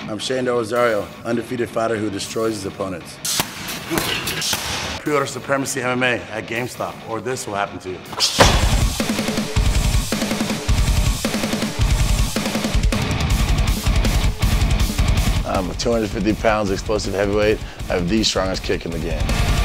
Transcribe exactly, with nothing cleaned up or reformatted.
I'm Rosario, undefeated fighter who destroys his opponents. Pre-order Supremacy M M A at Gamestop, or this will happen to you. I'm two hundred fifty pounds explosive heavyweight. I have the strongest kick in the game.